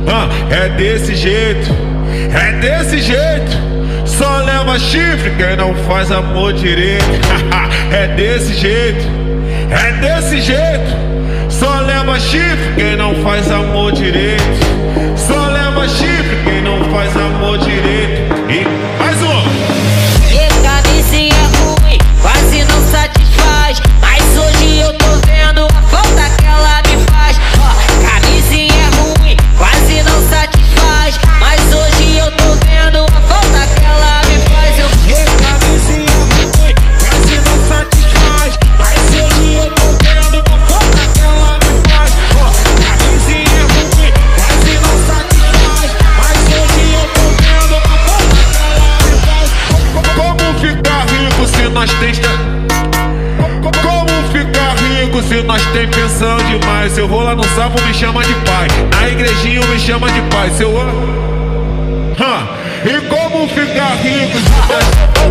É desse jeito, é desse jeito. Só leva chifre quem não faz amor direito. É desse jeito, é desse jeito. Só leva chifre quem não faz amor direito. Só leva chifre quem não faz amor direito. E mais um. E camisinha ruim, quase não satisfaz. Mas hoje eu tô vendo a falta que ela me faz. Camisinha ruim, quase não satisfaz. Mas hoje eu tô vendo a falta que ela me faz. Camisinha ruim, quase não satisfaz. Mas hoje eu tô vendo a falta que ela me faz. Camisinha ruim, quase não satisfaz. Mas hoje eu tô vendo a falta que ela me faz. Como ficar rico se nós tem... Como ficar rico se nós tem pensão demais? Se eu vou lá no sapo me chama de pai, na igrejinha me chama de pai. Se eu... E como ficar rico se nós...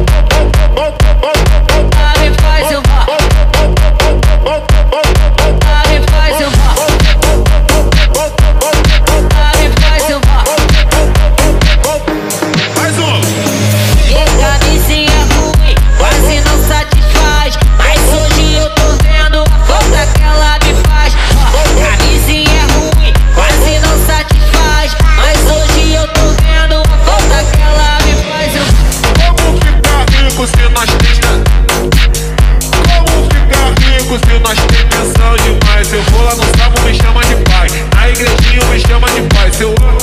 Mais um. E camisinha ruim, quase não satisfaz. Mas hoje eu tô vendo a falta que ela me faz. Camisinha ruim, quase não satisfaz. Mas hoje eu tô vendo a falta que ela me faz. Como ficar rico se nós tem... Como ficar rico se nós tem pensão demais? Se eu vou lá no sapo me chama de pai, na igrejinha me chama de pai. Se eu...